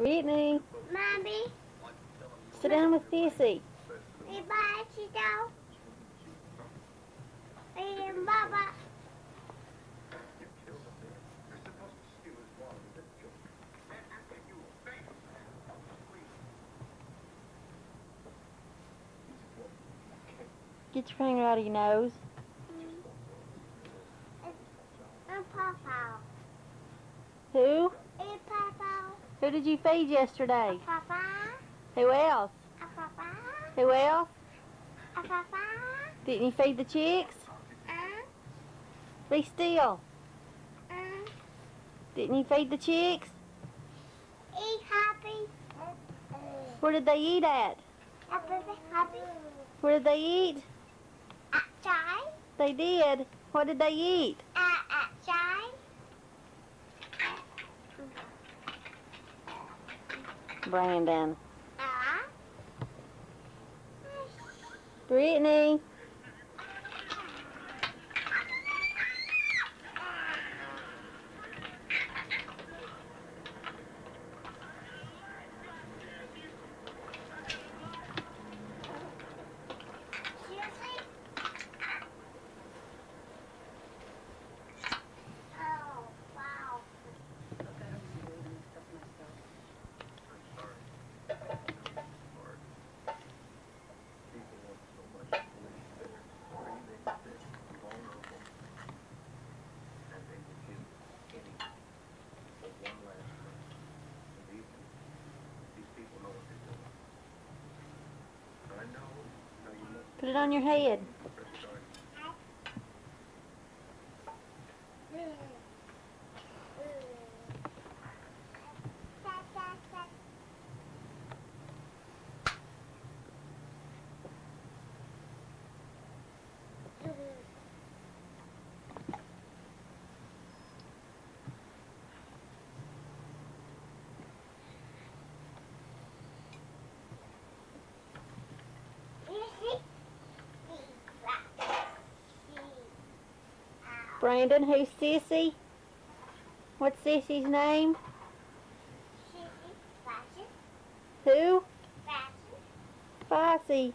Brittany, Mommy, sit down with Sissy. bye, Cheeto. And Baba. Get your finger out of your nose. And Papa. Who? And Papa. Who did you feed yesterday? Papa. Who else? Papa. Who else? Papa. Didn't you feed the chicks? Be still. Didn't you feed the chicks? Eat happy. Where did they eat at? Happy. Where did they eat? Outside. They did. What did they eat? Outside. Brandon. Brittany. Put it on your head. Brandon, who's Sissy? What's Sissy's name? Who? Fossey.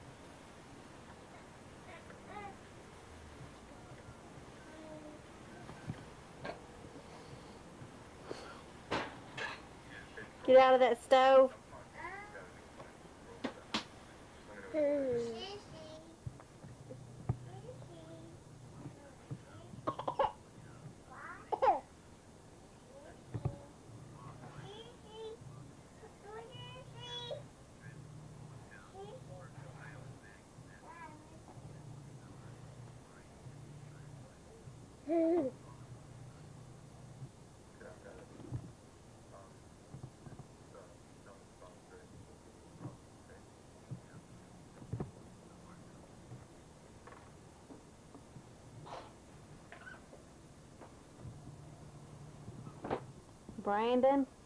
Get out of that stove. Brandon.